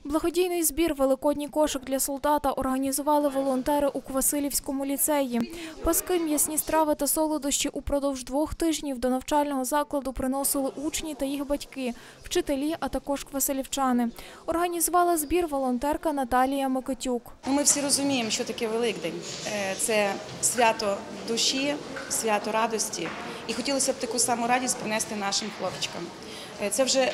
Благодійний збір «Великодній кошик для солдата» організували волонтери у Квасилівському ліцеї. Паски, м'ясні страви та солодощі упродовж 2 тижнів до навчального закладу приносили учні та їх батьки, вчителі, а також квасилівчани. Організувала збір волонтерка Наталія Микитюк. Ми всі розуміємо, що таке Великдень. Це свято душі, свято радості. І хотілося б таку саму радість принести нашим хлопчикам. Це вже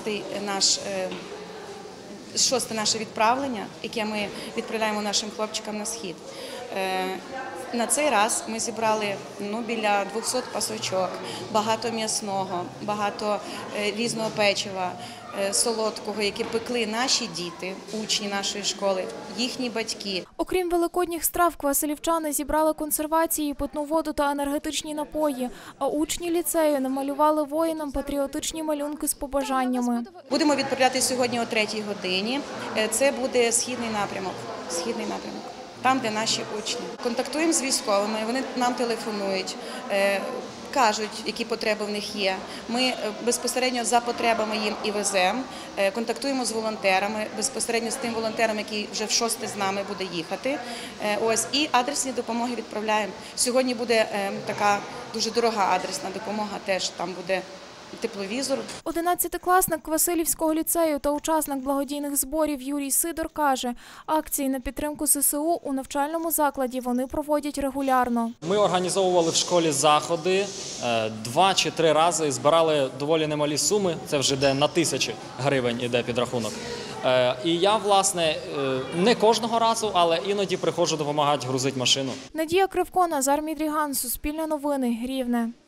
шосте наше відправлення, яке ми відправляємо нашим хлопчикам на схід. На цей раз ми зібрали біля 200 пасочок, багато м'ясного, багато різного печива, солодкого, яке пекли наші діти, учні нашої школи, їхні батьки. Окрім великодніх страв, квасилівчани зібрали консервації, питну воду та енергетичні напої, а учні ліцею намалювали воїнам патріотичні малюнки з побажаннями. Будемо відправляти сьогодні о 3-й годині. Це буде східний напрямок. Там, де наші учні. Контактуємо з військовими, вони нам телефонують, кажуть, які потреби в них є. Ми безпосередньо за потребами їм і веземо, контактуємо з волонтерами, безпосередньо з тим волонтером, який вже в 6-те з нами буде їхати. І адресні допомоги відправляємо. Сьогодні буде така дуже дорога адресна допомога, теж там буде тепловізор. 11-класник Квасилівського ліцею та учасник благодійних зборів Юрій Сидор каже, акції на підтримку ЗСУ у навчальному закладі вони проводять регулярно. Ми організовували в школі заходи 2 чи 3 рази, збирали доволі немалі суми, це вже йде на 1000 гривень іде підрахунок. І я, власне, не кожного разу, але іноді приходжу допомагати грузити машину. Надія Кривко, Назар Мідріган, Суспільне новини, Рівне.